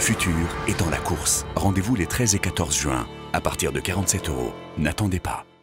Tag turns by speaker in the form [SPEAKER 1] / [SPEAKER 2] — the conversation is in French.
[SPEAKER 1] futur est dans la course. Rendez-vous les 13 et 14 juin. À partir de 47 €. N'attendez pas.